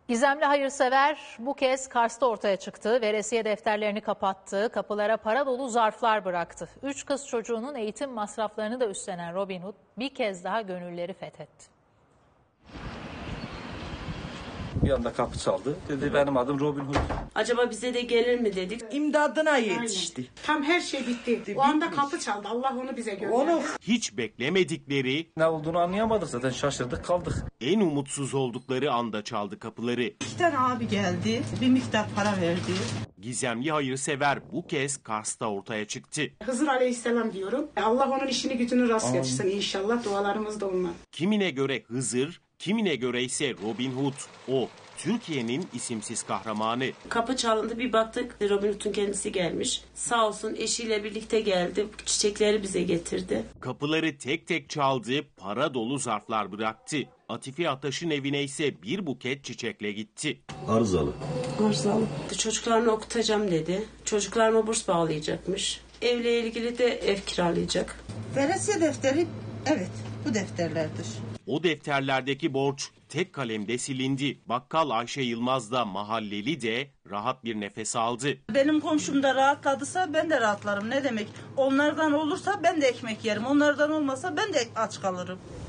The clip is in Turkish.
Gizemli hayırsever bu kez Kars'ta ortaya çıktı. Veresiye defterlerini kapattı, kapılara para dolu zarflar bıraktı. 3 kız çocuğunun eğitim masraflarını da üstlenen Robin Hood bir kez daha gönülleri fethetti. Bir anda kapı çaldı. Dedi benim adım Robin Hood. Acaba bize de gelir mi dedik. İmdadına yetişti. Tam her şey bitti. O anda kapı çaldı. Allah onu bize gönderdi. Hiç beklemedikleri, Ne olduğunu anlayamadık zaten, şaşırdık kaldık. en umutsuz oldukları anda çaldı kapıları. 2 tane abi geldi. Bir miktar para verdi. Gizemli hayırsever bu kez Kars'ta ortaya çıktı. Hızır Aleyhisselam diyorum. Allah onun işini gücünü rast getirsin inşallah. Dualarımız da onunla. Kimine göre Hızır, kimine göre ise Robin Hood. O, Türkiye'nin isimsiz kahramanı. Kapı çalındı, bir baktık Robin Hood'un kendisi gelmiş. Sağ olsun eşiyle birlikte geldi. Çiçekleri bize getirdi. Kapıları tek tek çaldı, para dolu zarflar bıraktı. Atife Ataş'ın evine ise bir buket çiçekle gitti. Arızalı. Çocuklarını okutacağım dedi. Çocuklarıma burs bağlayacakmış. Evle ilgili de ev kiralayacak. Veresiye defteri, evet, bu defterlerdir. O defterlerdeki borç tek kalemde silindi. Bakkal Ayşe Yılmaz da mahalleli de rahat bir nefes aldı. Benim komşum da rahatladıysa ben de rahatlarım. Ne demek? Onlardan olursa ben de ekmek yerim. Onlardan olmasa ben de aç kalırım.